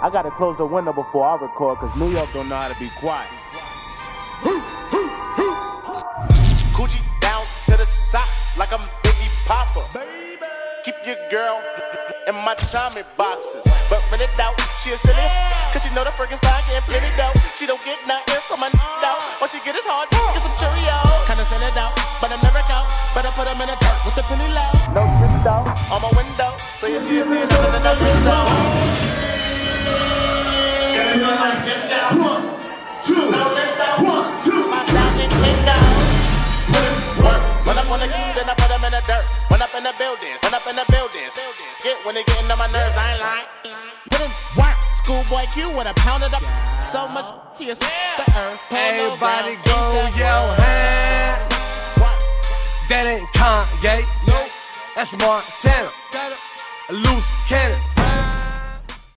I gotta close the window before I record, cause New York don't know how to be quiet. Coochie down to the socks like I'm Biggie Papa. Baby. Keep your girl in my Tommy boxes, but when it out, she a silly, cause she know the friggin' style getting plenty dough. She don't get nothing from a out. All she get is hard, get some Cheerios. Kinda send it out, but I'm never out. Better put them in the dirt with the penny low. No window on my window, so you see it's better than the window. Gotta go like get down. 1, 2, no let down. 1, 2. My style get kicked out. Work. Run up on the key, then I put them in the dirt. Run up in the buildings, run up in the buildings. Get when they getting on my nerves, I ain't lying. Put in work. Schoolboy Q with a pound of the so much he is the earth. Everybody go yell hand. That ain't Kanye. Nope. That's Montana. A loose cannon.